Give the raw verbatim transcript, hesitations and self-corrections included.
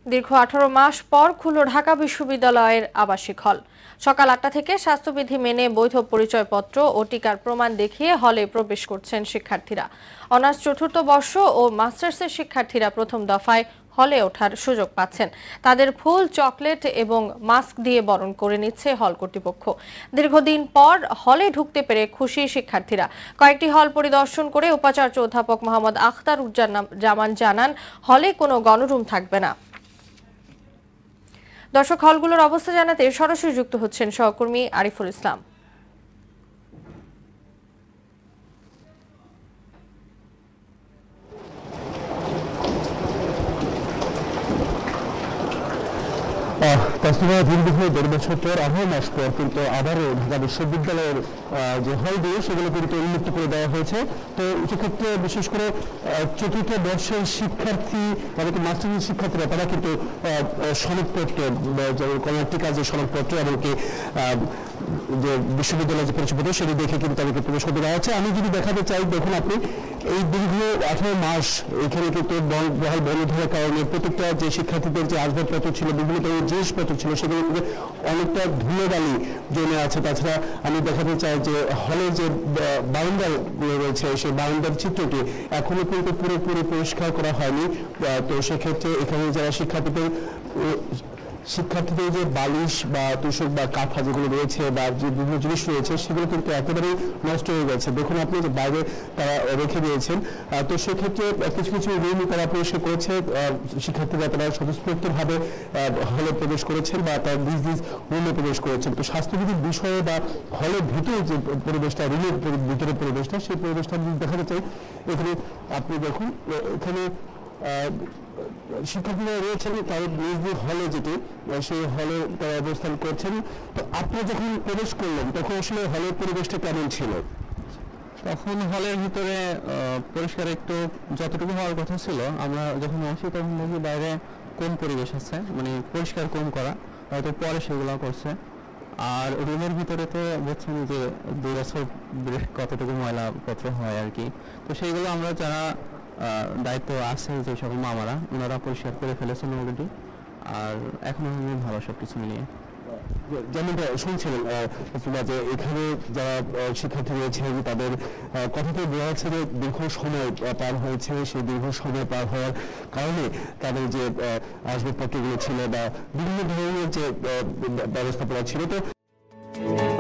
দীর্ঘ আঠারো মাস পর খুলল ঢাকা বিশ্ববিদ্যালয়ের আবাসিক হল। সকাল আটটা থেকে স্বাস্থ্যবিধি মেনে বৈধ পরিচয়পত্র ও টিকার প্রমাণ দেখিয়ে হলে প্রবেশ করছেন শিক্ষার্থীরা। অনার্স চতুর্থ বর্ষ ও মাস্টার্সের শিক্ষার্থীরা প্রথম দফায় হলে ওঠার সুযোগ পাচ্ছেন। তাদের ফুল, চকলেট এবং মাস্ক দিয়ে বরণ করে নিচ্ছে হল কর্তৃপক্ষ। দীর্ঘদিন পর হলে ঢুকতে পেরে খুশি শিক্ষার্থীরা। কয়েকটি হল পরিদর্শন করে উপাচার্য অধ্যাপক মোহাম্মদ আখতারুজ্জামান জানান, হলে কোনো গণরুম থাকবে না। দর্শক, হলগুলোর অবস্থা জানাতে সরাসরি যুক্ত হচ্ছেন সহকর্মী আরিফুল ইসলাম। দীর্ঘ দেড় বছর পর আঠারো মাস পর কিন্তু আবারও ঢাকা বিশ্ববিদ্যালয়ের যে হলগুলো সেগুলো কিন্তু উন্মুক্ত করে দেওয়া হয়েছে। তো সেক্ষেত্রে বিশেষ করে চতুর্থ বর্ষের শিক্ষার্থী এমনকি মাস্টার্সের শিক্ষার্থীরা তারা কিন্তু সনদপত্র, কর্মটিকা যে সনদপত্র এমনকি যে বিশ্ববিদ্যালয়ের যে পরিচয়পত্র সেটি দেখে কিন্তু তাদেরকে প্রবেশ করতে দেওয়া হচ্ছে। আমি যদি দেখাতে চাই, দেখুন আপনি এই দীর্ঘ আঠারো মাস এখানে কিন্তু বহাল বন্ধ থাকার কারণে প্রত্যেকটা যে শিক্ষার্থীদের যে আসবাবপত্র ছিল, বিভিন্ন ধরনের জিনিসপত্র ছিল, সেগুলো কিন্তু অনেকটা ধুলোবালি জমে আছে। তাছাড়া আমি দেখাতে চাই যে হলের যে বারান্দা রয়েছে সেই বারান্দার চিত্রটি এখনো কিন্তু পুরোপুরি পরিষ্কার করা হয়নি। তো সেক্ষেত্রে এখানে যারা শিক্ষার্থীদের শিক্ষার্থীদের যে বালিশ বা তোষক বা কাঁথা যেগুলো রয়েছে বা যে বিভিন্ন জিনিস রয়েছে সেগুলো কিন্তু একেবারেই নষ্ট হয়ে গেছে। দেখুন আপনি যে বাইরে তারা রেখে দিয়েছেন। তো সেক্ষেত্রে কিছু কিছু রুম তারা পরিষ্কার করেছে, শিক্ষার্থীরা তারা স্বতঃস্ফূর্তভাবে হলে প্রবেশ করেছেন বা তার নিজ নিজ রুমে প্রবেশ করেছেন। তো স্বাস্থ্যবিধির বিষয়ে বা হলের ভিতরে যে পরিবেশটা, রুমের ভিতরে পরিবেশটা, সেই পরিবেশটা যদি দেখাতে চাই, এখানে আপনি দেখুন এখানে শিক্ষার্থীরা রয়েছেন তাদের নিজ নিজ হলে, যেটি সেই হলে তারা অবস্থান করছেন। তো আপনি যখন প্রবেশ করলেন তখন আসলে হলের পরিবেশটা কেমন ছিল? তখন হলের ভিতরে পরিষ্কার একটু যতটুকু হওয়ার কথা ছিল, আমরা যখন আসি তখন দেখি বাইরে কম পরিবেশ আছে, মানে পরিষ্কার কম করা, হয়তো পরে সেগুলো করছে। আর রুমের ভিতরে তো বুঝছেন যে দুই বছর কতটুকু ময়লাপত্র হয় আর কি। তো সেইগুলো আমরা যারা দায়িত্ব আছে যে সকল মামারা, ওনারা পরিষ্কার করে ফেলেছেন অলরেডি। আর এখন ভালো সব কিছু মিলিয়ে যেমনটা শুনছিলেন যে এখানে যারা শিক্ষার্থী রয়েছে তাদের কথাতে বলা হচ্ছে যে দীর্ঘ সময় পার হয়েছে, সেই দীর্ঘ সময় পার হওয়ার কারণে তাদের যে আসবাবপত্রগুলো ছিল বা বিভিন্ন ধরনের যে ব্যবস্থাপনা ছিল, তো